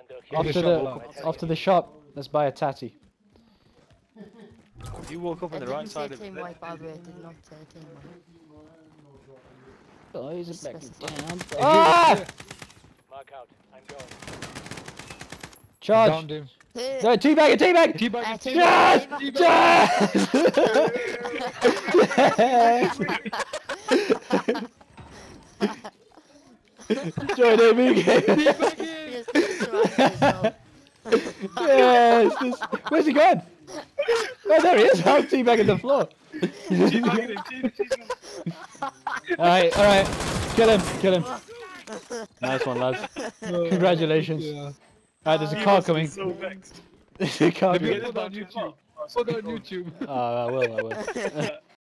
After the shop, let's buy a tatty. You woke up on the right side of it. Team wipe, by the way, I did not say team wipe. Oh, he's back down. Ah! Mark out. I'm going. Charge! Downed him. No, teabag! Teabag! Yes! Yes! Join Amy again. Yes! Where's he gone? Oh, there he is! I'm teabagging the floor. Alright. Kill him. Nice one, lads. Congratulations. Yeah. Alright, there's a car coming. So vexed. There's a car Maybe coming. put that on YouTube. Put that on YouTube. Oh, I will.